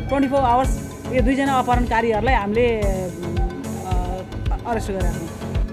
24 hours यो दुईजना अपहरणकारीहरूलाई हामीले अरेस्ट गरेका छौँ।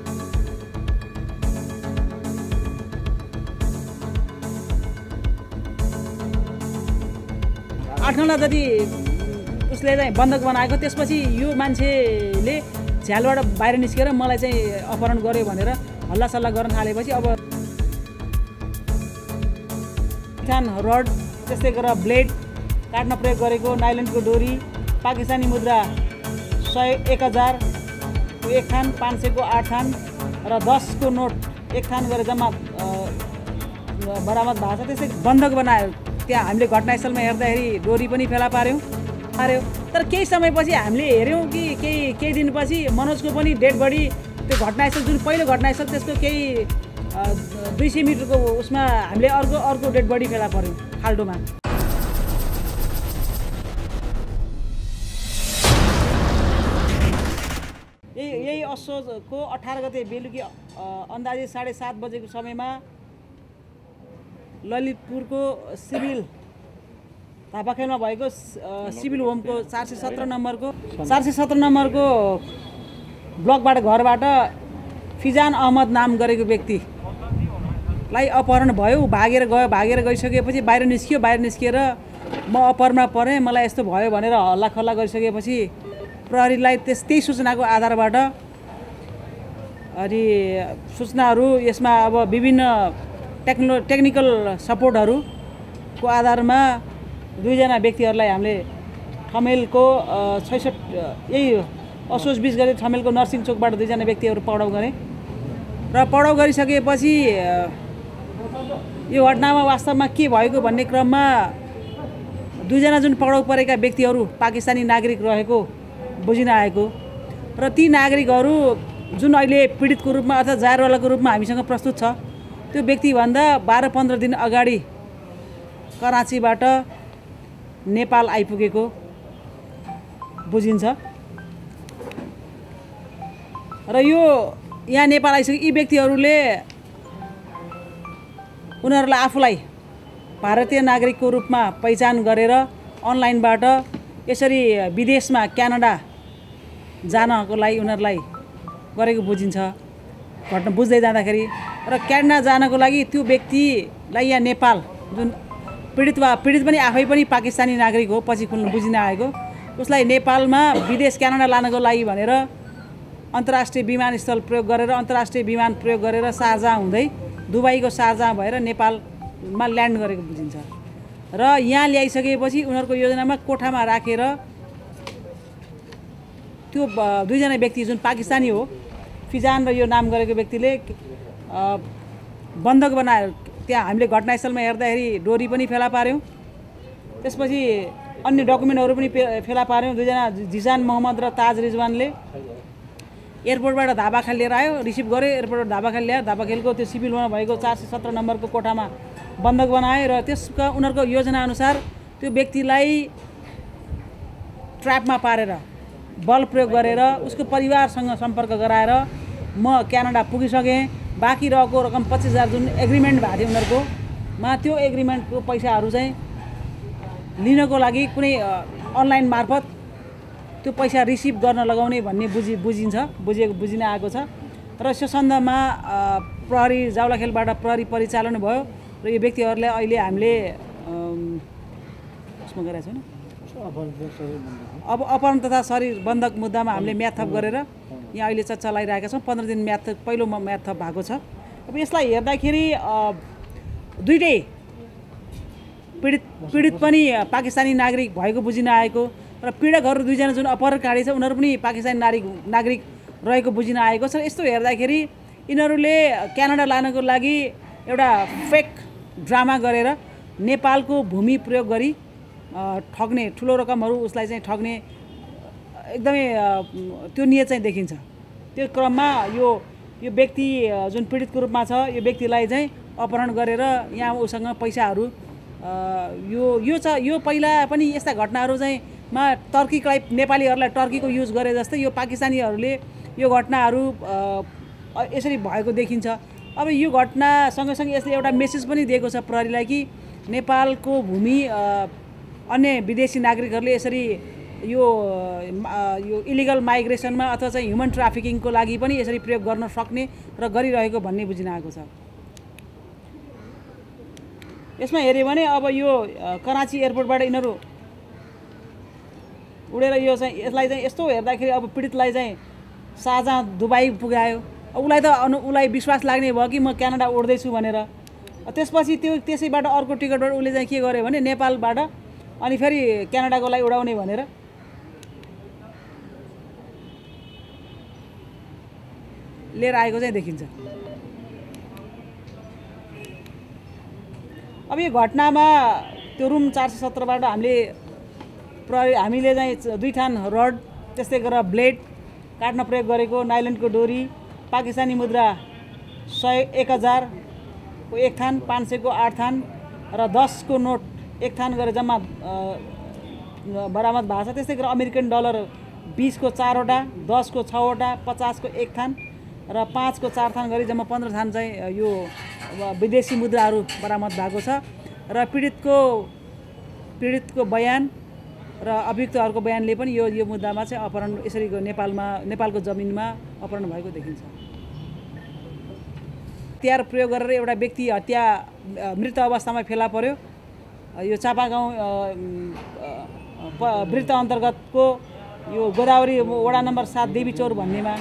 आठ-9 जति उसले चाहिँ बन्धक बनाएको। त्यसपछि यो मान्छेले झ्यालबाट बाहिर निस्केर मलाई चाहिँ अपहरण गर्यो भनेर हल्लासल्ला गर्न थालेपछि अब थान रड त्यस्तै गरेर ब्लेड काट्न प्रयोग गरेको, नाइलनको डोरी, पाकिस्तानी मुद्रा 100-1000 एक थान, 500 को 8 थान र 10 को नोट एक थान गरेर जम्मा बरामद भएको छ। त्यसै बन्धक बनायो। त्यहाँ हामीले घटनास्थलमा हेर्दाखेरि डोरी पनि फेला पार्यो। तर केही समयपछि हामीले हेऱ्यौँ कि केही दिनपछि मनोजको पनि डेड बडी त्यो घटनास्थल जुन पहिलो घटनास्थल त्यसको केही 200 मिटरको उसमा हामीले अर्को डेड बडी फेला पर्यो खाल्डोमा। यही असोजको 18 गते बेलुकी अन्दाजे 7:30 बजेको समयमा ललितपुरको सिभिल धापाखेलमा भएको सिभिल होमको 417 नम्बरको ब्लकबाट घरबाट फिजान अहमद नाम गरेको व्यक्तिलाई अपहरण भयो। भागेर गइसकेपछि बाहिर निस्किएर म अपहरणमा परेँ, मलाई यस्तो भयो भनेर हल्लाखल्ला गरिसकेपछि प्रहरीलाई त्यही सूचनाको आधारबाट अनि सूचनाहरू यसमा अब विभिन्न टेक्निकल सपोर्टहरूको आधारमा दुईजना व्यक्तिहरूलाई हामीले ठमेलको 66 यही असोज 20 गते ठमेलको नर्सिङ चोकबाट दुईजना व्यक्तिहरू पक्राउ गरे र पक्राउ गरिसकेपछि यो घटनामा वास्तवमा के भएको भन्ने क्रममा दुईजना जुन पक्राउ परेका व्यक्तिहरू पाकिस्तानी नागरिक रहेको बुझिन आएको र ती नागरिकहरू जुन अहिले पीडितको रूपमा अथवा जायरवालाको रूपमा हामीसँग प्रस्तुत छ त्यो व्यक्तिभन्दा 12-15 दिन अगाडि कराँचीबाट नेपाल आइपुगेको बुझिन्छ र यो यहाँ नेपाल आइसके यी व्यक्तिहरूले उनीहरूलाई आफूलाई भारतीय नागरिकको रूपमा पहिचान गरेर अनलाइनबाट यसरी विदेशमा क्यानाडा जानको लागि उनीहरूलाई गरेको बुझिन्छ घटना बुझ्दै जाँदाखेरि। र क्यानाडा जानको लागि त्यो व्यक्तिलाई यहाँ नेपाल जुन पीडित पनि आफै पनि पाकिस्तानी नागरिक हो, पछि खुल्नु बुझिन आएको, उसलाई नेपालमा विदेश क्यानाडा लानको लागि भनेर अन्तर्राष्ट्रिय विमानस्थल प्रयोग गरेर शारजाह हुँदै दुबईको शारजाह भएर नेपालमा ल्यान्ड गरेको बुझिन्छ। र यहाँ ल्याइसकेपछि उनीहरूको योजनामा कोठामा राखेर त्यो दुईजना व्यक्ति जुन पाकिस्तानी हो फिजान र यो नाम गरेको व्यक्तिले बन्धक बनायो। त्यहाँ हामीले घटनास्थलमा हेर्दाखेरि डोरी पनि फेला पार्यौँ। त्यसपछि अन्य डकुमेन्टहरू पनि फेला पार्यौँ। दुईजना जिजान मोहम्मद र ताज रिजवानले एयरपोर्टबाट धाबाखाल लिएर आयो, रिसिभ गर्यो, एयरपोर्टबाट धाबाखाल ल्यायो, धाबाखेलको त्यो सिभिल होममा भएको 417 नम्बरको कोठामा बन्धक बनायो र त्यसका उनीहरूको योजनाअनुसार त्यो व्यक्तिलाई ट्र्यापमा पारेर बल प्रयोग गरेर उसको परिवारसँग सम्पर्क गराएर म क्यानाडा पुगिसकेँ। बाँकी रहेको रकम 25,000 जुन एग्रिमेन्ट भएको थियो उनीहरूकोमा त्यो एग्रिमेन्टको पैसाहरू चाहिँ लिनको लागि कुनै अनलाइन मार्फत त्यो पैसा रिसिभ गर्न लगाउने भन्ने बुझिन आएको छ। र यो सन्दर्भमा प्रहरी जाउलाखेलबाट प्रहरी परिचालन भयो र यो व्यक्तिहरूलाई अहिले हामीले उसमा गरेका छौँ अब अपहरण तथा शरीर बन्धक मुद्दामा हामीले म्याद थप गरेर यहाँ अहिले चलाइरहेका छौँ। 15 दिन पहिलो म्याद थप भएको छ। अब यसलाई हेर्दाखेरि दुईटै पीडित पनि पाकिस्तानी नागरिक भएको बुझिन आएको र पीडकहरू दुईजना जुन अपहरणकारी छ उनीहरू पनि पाकिस्तानी नागरिक रहेको बुझिन आएको छ। यस्तो हेर्दाखेरि यिनीहरूले क्यानाडा लानको लागि एउटा फेक ड्रामा गरेर नेपालको भूमि प्रयोग गरी ठग्ने ठुलो रकमहरू उसलाई चाहिँ ठग्ने एकदमै त्यो नियत चाहिँ देखिन्छ। त्यो क्रममा यो व्यक्ति जुन पीडितको रूपमा छ यो व्यक्तिलाई चाहिँ अपहरण गरेर यहाँ उसँग पैसाहरू यो पहिला पनि यस्ता घटनाहरू चाहिँ टर्कीलाई नेपालीहरूलाई टर्कीको युज गरे जस्तै यो पाकिस्तानीहरूले यो घटनाहरू यसरी भएको देखिन्छ। अब यो घटना सँगसँगै यसले एउटा मेसेज पनि दिएको छ प्रहरीलाई कि नेपालको भूमि अन्य विदेशी नागरिकहरूले यसरी यो इलिगल माइग्रेसनमा अथवा चाहिँ ह्युमन ट्राफिकिङको लागि पनि यसरी प्रयोग गर्न सक्ने र गरिरहेको भन्ने बुझिन आएको छ। यसमा हेऱ्यो भने अब यो कराची एयरपोर्टबाट यिनीहरू उडेर यो चाहिँ यसलाई चाहिँ यस्तो हेर्दाखेरि अब पीडितलाई चाहिँ शाहजहाँ दुबई पुगायो। उसलाई त उसलाई विश्वास लाग्ने भयो कि म क्यानाडा उड्दैछु भनेर। त्यसपछि त्यसैबाट अर्को टिकटबाट उसले चाहिँ के गर्यो भने नेपालबाट अनि फेरि क्यानाडाको लागि उडाउने भनेर लिएर आएको चाहिँ देखिन्छ। अब यो घटनामा त्यो रुम 417बाट हामीले चाहिँ 2 थान रड, त्यस्तै गरेर ब्लेड काट्न प्रयोग गरेको, नाइलनको डोरी, पाकिस्तानी मुद्रा 1000 को 1 थान, 500 को 8 थान र 10 को नोट 1 थान गरे जम्मा बरामद भएको छ। त्यस्तै गरेर अमेरिकन डलर 20 को 4 वटा, 10 को 6 वटा, 50 को 1 थान र 5 को 4 थान गरी जम्मा 15 थान चाहिँ यो विदेशी मुद्राहरू बरामद भएको छ। र पीडितको बयान र अभियुक्तहरूको बयानले पनि यो मुद्दामा चाहिँ अपहरण यसरी नेपालको जमिनमा अपहरण भएको देखिन्छ। हतियार प्रयोग गरेर एउटा व्यक्ति हत्या मृत अवस्थामा फेला पर्यो। यो चापागाउँ वृत्त अन्तर्गतको यो गोदावरी वडा नम्बर 7 देवीचौर भन्नेमा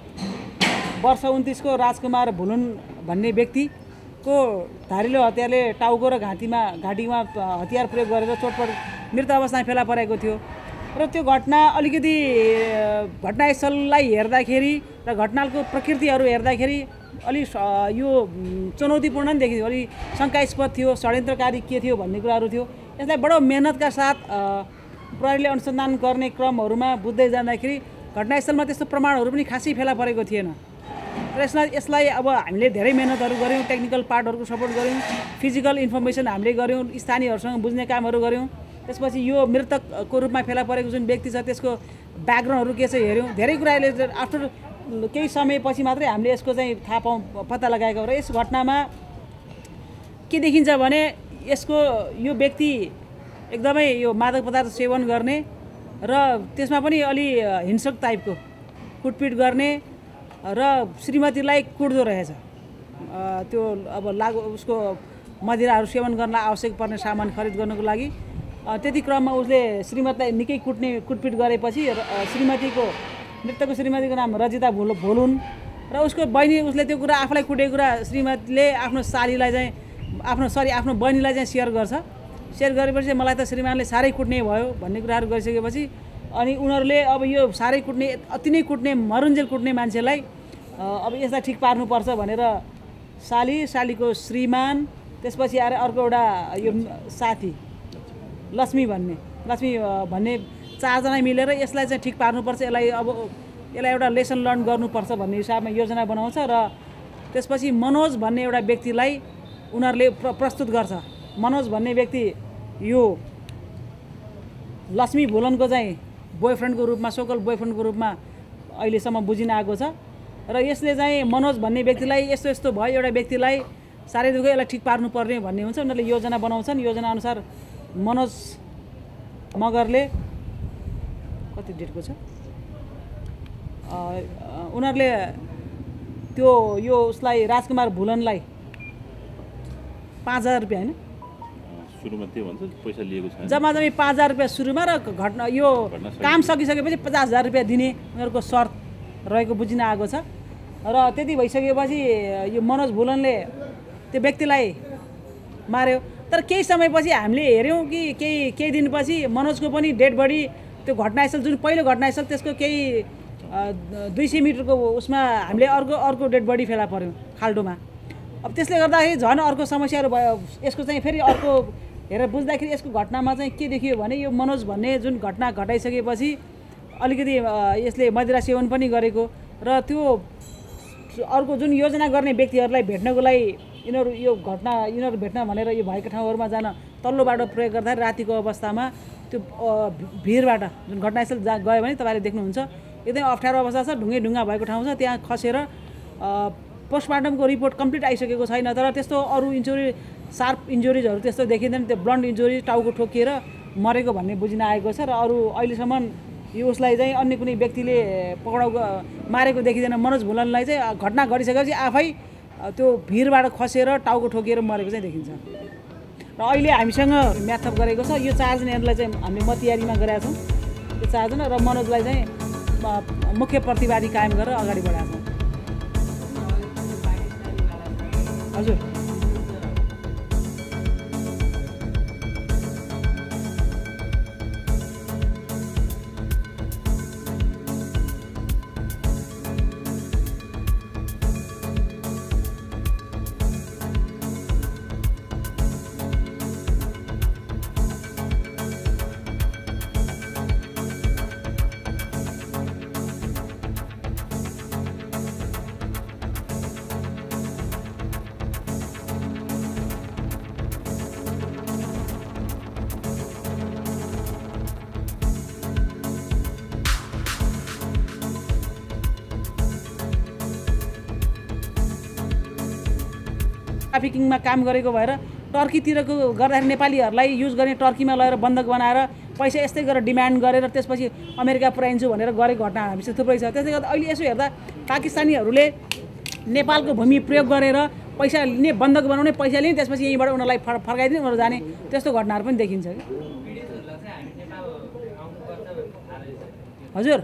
वर्ष 29 को राजकुमार भुलुन भन्ने व्यक्तिको धारिलो हतियारले टाउको र घाँटीमा हतियार प्रयोग गरेर चोटपट मृत अवस्थामा फेला परेको थियो। र त्यो घटना अलिकति घटनास्थललाई हेर्दाखेरि र घटनाको प्रकृतिहरू हेर्दाखेरि अलि यो चुनौतीपूर्ण नि देखियो, अलि शङ्कास्पद थियो, षड्यन्त्रकारी के थियो भन्ने कुराहरू थियो। यसलाई बडो मेहनतका साथ प्रहरीले अनुसन्धान गर्ने क्रमहरूमा बुझ्दै जाँदाखेरि घटनास्थलमा त्यस्तो प्रमाणहरू पनि खासै फेला परेको थिएन। र यसलाई अब हामीले धेरै मेहनतहरू गऱ्यौँ, टेक्निकल पार्टहरूको सपोर्ट गऱ्यौँ, फिजिकल इन्फर्मेसन हामीले गऱ्यौँ, स्थानीयहरूसँग बुझ्ने कामहरू गऱ्यौँ। त्यसपछि यो मृतकको रूपमा फेला परेको जुन व्यक्ति छ त्यसको ब्याकग्राउन्डहरू के छ हेऱ्यौँ। धेरै कुराले आफ्टर केही समयपछि मात्रै हामीले यसको चाहिँ पत्ता लगाएको। र यस घटनामा के देखिन्छ भने यो व्यक्ति एकदमै यो मादक पदार्थ सेवन गर्ने र त्यसमा पनि अलि हिंसक टाइपको कुटपिट गर्ने र श्रीमतीलाई कुट्दो रहेछ। त्यो अब उसको मदिराहरू सेवन गर्न आवश्यक पर्ने सामान खरिद गर्नको लागि त्यति क्रममा उसले श्रीमतीलाई निकै कुटपिट गरेपछि मृतकको श्रीमतीको नाम रजिता भोलुन र उसको बहिनी उसले त्यो कुरा आफूलाई कुटेको कुरा श्रीमतीले आफ्नो बहिनीलाई चाहिँ सेयर गरेपछि मलाई त श्रीमानले साह्रै कुट्ने भयो भन्ने कुराहरू गरिसकेपछि अनि उनीहरूले अब यो साह्रै कुट्ने अति नै कुट्ने मरुन्जेल कुट्ने मान्छेलाई अब यसलाई ठिक पार्नुपर्छ भनेर सालीको श्रीमान, त्यसपछि आएर अर्को एउटा यो साथी लक्ष्मी भन्ने 4 जना मिलेर यसलाई चाहिँ ठिक पार्नुपर्छ, यसलाई एउटा लेसन लर्न गर्नुपर्छ भन्ने हिसाबमा योजना बनाउँछ। र त्यसपछि मनोज भन्ने एउटा व्यक्तिलाई उनीहरूले प्रस्तुत गर्छ। मनोज भन्ने व्यक्ति यो लक्ष्मी भुलनको चाहिँ बोयफ्रेन्डको रूपमा, सोकल बोयफ्रेन्डको रूपमा अहिलेसम्म बुझिन आएको छ। र यसले चाहिँ मनोज भन्ने व्यक्तिलाई यस्तो भयो, एउटा व्यक्तिलाई साह्रै दुःख, यसलाई ठिक पार्नुपर्ने भन्ने हुन्छ। उनीहरूले योजना बनाउँछन्। योजनाअनुसार मनोज मगरले कति डेटको छ उनीहरूले यो उसलाई राजकुमार भुलनलाई 5000 रुपियाँ होइन सुरुमा त्यो भन्छ पैसा लिएको छ, जम्मा 5000 रुपियाँ सुरुमा र घटना यो काम सकिसकेपछि 50000 रुपियाँ दिने उनीहरूको शर्त रहेको बुझिन आएको छ। र त्यति भइसकेपछि यो मनोज भुलनले त्यो व्यक्तिलाई मार्यो। तर केही समयपछि हामीले हेऱ्यौँ कि केही दिनपछि मनोजको पनि डेड बडी त्यो घटनास्थल जुन पहिलो घटनास्थल त्यसको केही 200 मिटरको उसमा हामीले अर्को डेड बडी फेला पर्यौँ खाल्डोमा। अब त्यसले गर्दाखेरि झन् अर्को समस्याहरू भयो। यसको चाहिँ फेरि अर्को हेरेर बुझ्दाखेरि यसको घटनामा चाहिँ के देखियो भने यो मनोज भन्ने जुन घटना घटाइसकेपछि अलिकति यसले मदिरा सेवन पनि गरेको र त्यो अर्को जुन योजना गर्ने व्यक्तिहरूलाई भेट्नको लागि यिनीहरू भेट्न भनेर यो भएका ठाउँहरूमा जान तल्लो बाटो प्रयोग गर्दा रातिको अवस्थामा त्यो भिरबाट जुन घटनास्थल गयो भने तपाईँले देख्नुहुन्छ एकदमै अप्ठ्यारो अवस्था छ, ढुङ्गा भएको ठाउँ छ। त्यहाँ खसेर पोस्टमार्टमको रिपोर्ट कम्प्लिट आइसकेको छैन, तर त्यस्तो अरू इन्जुरी, सार्प इन्जुरिजहरू त्यस्तो देखिँदैन। त्यो ब्लन्ट इन्जुरी, टाउको ठोकिएर मरेको भन्ने बुझिन आएको छ र अरू अहिलेसम्म यो उसलाई चाहिँ अन्य कुनै व्यक्तिले पक्राउ मारेको देखिँदैन। मनोज भुलनलाई चाहिँ घटना घटिसकेपछि आफै त्यो भिरबाट खसेर टाउको ठोकिएर मरेको चाहिँ देखिन्छ। र अहिले हामीसँग म्याथअप गरेको छ यो 4 जनाहरूलाई चाहिँ हामीले मतियारीमा गरेका छौँ। यो 4 जना र मनोजलाई चाहिँ मुख्य प्रतिवादी कायम गरेर अगाडि बढाएको छौँ। हजुर ट्राफिकिङमा काम गरेको भएर टर्कीतिरको गर्दाखेरि नेपालीहरूलाई युज गर्ने टर्कीमा लगेर बन्धक बनाएर पैसा यस्तै गरेर डिमान्ड गरेर त्यसपछि अमेरिका पुर्याइन्छु भनेर गरेको घटना हामीसँग थुप्रै छ। त्यसले गर्दा अहिले यसो हेर्दा पाकिस्तानीहरूले नेपालको भूमि प्रयोग गरेर पैसा लिने बन्धक बनाउने पैसा लिने त्यसपछि यहीँबाट उनीहरूलाई फर्काइदिने उनीहरू जाने त्यस्तो घटनाहरू पनि देखिन्छ कि हजुर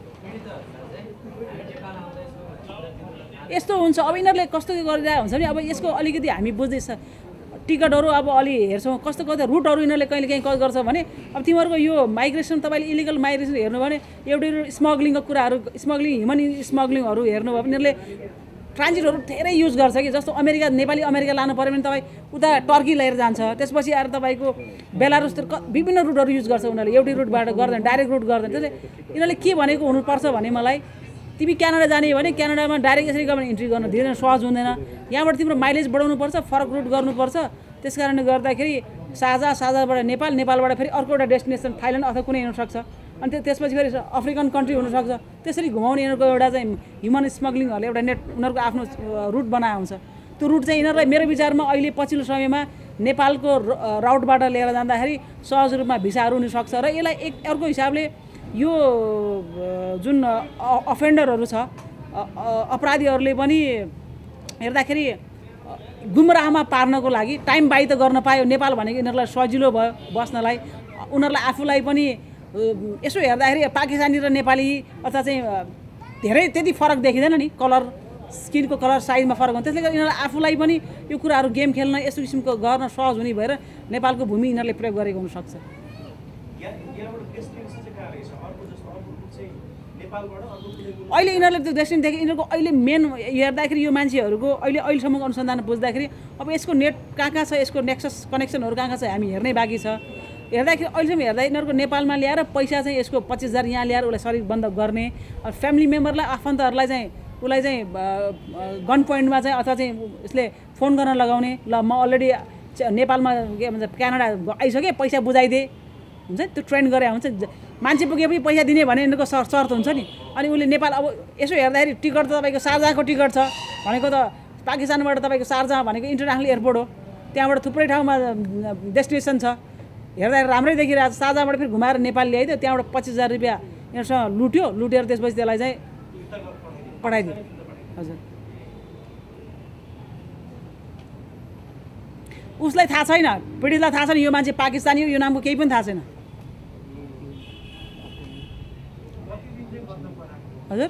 यस्तो हुन्छ। अब यिनीहरूले कस्तो गरिरहेको हुन्छ भने अब यसको अलिकति हामी बुझ्दैछ टिकटहरू अब अलि हेर्छौँ कस्तो कस्तो रुटहरू यिनीहरूले कहिले काहीँ कल गर्छ भने अब तिमीहरूको यो माइग्रेसन तपाईँले इलिगल माइग्रेसन हेर्नु भने एउटै स्मग्लिङको कुराहरू स्मग्लिङ ह्युमन स्मग्लिङहरू हेर्नुभयो भने यिनीहरूले ट्रान्जिटहरू धेरै युज गर्छ कि जस्तो अमेरिका नेपाली अमेरिका लानु पऱ्यो भने तपाईँ उता टर्की लिएर जान्छ त्यसपछि आएर तपाईँको बेलारुसतिर विभिन्न रुटहरू युज गर्छ उनीहरूले एउटै रुटबाट गर्दैन डाइरेक्ट रुट गर्दैन। त्यसले यिनीहरूले के भनेको हुनुपर्छ भने मलाई तिमी क्यानाडा जाने भने क्यानाडामा डाइरेक्ट यसरी गभर्मेन्ट इन्ट्री गर्न दिँदैन सहज हुँदैन यहाँबाट तिम्रो माइलेज बढाउनुपर्छ फरक रुट गर्नुपर्छ। त्यस कारणले गर्दाखेरि साझाबाट नेपालबाट फेरि अर्को एउटा डेस्टिनेसन थाइल्यान्ड अथवा कुनै हुनसक्छ अनि त्यसपछि फेरि अफ्रिकन कन्ट्री हुनसक्छ त्यसरी घुमाउने यिनीहरूको एउटा चाहिँ ह्युमन स्मग्लिङहरूले एउटा नेट उनीहरूको आफ्नो रुट बनाएको हुन्छ। त्यो रुट चाहिँ यिनीहरूलाई मेरो विचारमा अहिले पछिल्लो समयमा नेपालको राउटबाट लिएर जाँदाखेरि सहज रूपमा भिसाहरू हुनसक्छ र यसलाई एक अर्को हिसाबले यो जुन अफेन्डरहरू छ अपराधीहरूले पनि हेर्दाखेरि गुमराहमा पार्नको लागि टाइम बाई त गर्न पायो नेपाल भनेको यिनीहरूलाई सजिलो भयो बस्नलाई उनीहरूलाई आफूलाई पनि यसो हेर्दाखेरि पाकिस्तानी र नेपाली अथवा चाहिँ धेरै त्यति फरक देखिँदैन नि कलर स्किनको कलर साइजमा फरक हुन्छ त्यसले गर्दा यिनीहरूलाई आफूलाई पनि यो कुराहरू गेम खेल्न यस्तो किसिमको गर्न सहज हुने भएर नेपालको भूमि यिनीहरूले प्रयोग गरेको हुनसक्छ। अहिले यिनीहरूले त्यो डेस्टिनी देखे यिनीहरूको अहिले मेन हेर्दाखेरि यो मान्छेहरूको अहिलेसम्मको अनुसन्धान बुझ्दाखेरि अब यसको नेट कहाँ छ यसको नेक्सस कनेक्सनहरू कहाँ छ हामी हेर्नै बाँकी छ। हेर्दाखेरि अहिलेसम्म हेर्दा यिनीहरूको नेपालमा ल्याएर पैसा चाहिँ यसको 25,000 यहाँ ल्याएर उसलाई शरीर बन्द गर्ने फ्यामिली मेम्बरलाई आफन्तहरूलाई चाहिँ उसलाई चाहिँ गन पोइन्टमा चाहिँ अथवा चाहिँ यसले फोन गर्न लगाउने ल म अलरेडी नेपालमा के भन्छ क्यानाडा आइसकेँ पैसा बुझाइदिए हुन्छ त्यो ट्रेन्ड गरे हुन्छ मान्छे पुगेपछि पैसा दिने भने यिनीहरूको शर्त हुन्छ नि। अनि उसले नेपाल अब यसो हेर्दाखेरि टिकट त तपाईँको शारजाहको टिकट छ भनेको त पाकिस्तानबाट तपाईँको शारजाह भनेको इन्टरनेसनल एयरपोर्ट हो त्यहाँबाट थुप्रै ठाउँमा डेस्टिनेसन छ हेर्दाखेरि राम्रै देखिरहेको छ। शारजाहबाट फेरि घुमाएर नेपाल ल्याइदियो त्यहाँबाट 25,000 रुपियाँ यिनीहरूसँग लुटेर त्यसपछि त्यसलाई चाहिँ पठाइदियो। हजुर उसलाई थाहा छैन पीडितलाई थाहा छैन यो मान्छे पाकिस्तानी हो यो नामको केही पनि थाहा छैन। हजुर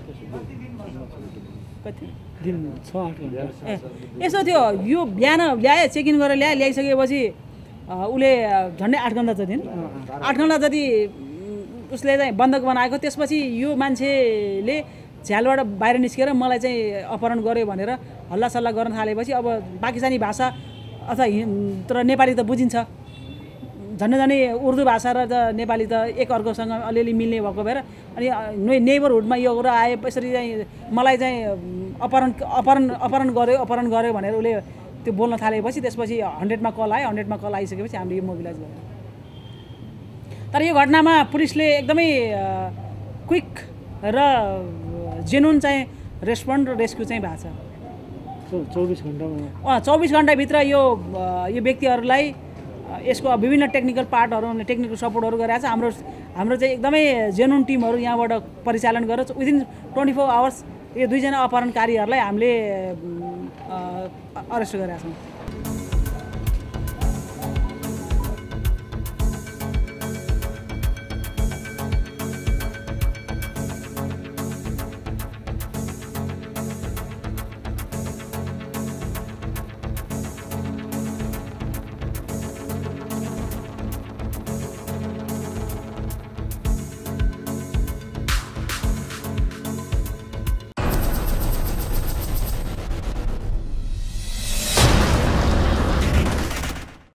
कति दिन 6-8 घन्टा यसो थियो यो बिहान ल्याए चेक इन गरेर ल्याइसकेपछि उसले झन्डै 8 घन्टा जति 8 घन्टा जति उसले चाहिँ बन्धक बनाएको त्यसपछि यो मान्छेले झ्यालबाट बाहिर निस्केर मलाई चाहिँ अपहरण गर्यो भनेर हल्लासल्ला गर्न थालेपछि अब पाकिस्तानी भाषा अथवा तर नेपाली त बुझिन्छ झन्डै उर्दू भाषा र नेपाली त एक अर्कोसँग अलिअलि मिल्ने भएको भएर अनि नेबरहुडमा यो कुरा आए यसरी चाहिँ मलाई चाहिँ अपहरण गर्यो भनेर उसले त्यो बोल्न थालेपछि त्यसपछि 100मा कल आयो 100मा कल आइसकेपछि हामीले यो मोबिलाइज गर्यौँ। तर यो घटनामा पुलिसले एकदमै क्विक र जेन्युन चाहिँ रेस्पोन्ड र रेस्क्यु चाहिँ भएको छ। 24 घण्टाभित्र यो व्यक्तिहरूलाई यसको विभिन्न टेक्निकल पार्टहरू टेक्निकल सपोर्टहरू गरिरहेको छ। हाम्रो चाहिँ एकदमै जेन्युन टिमहरू यहाँबाट परिचालन गरेर विदिन 24 आवर्स यो 2 जना अपहरणकारीहरूलाई हामीले अरेस्ट गरेका छौँ।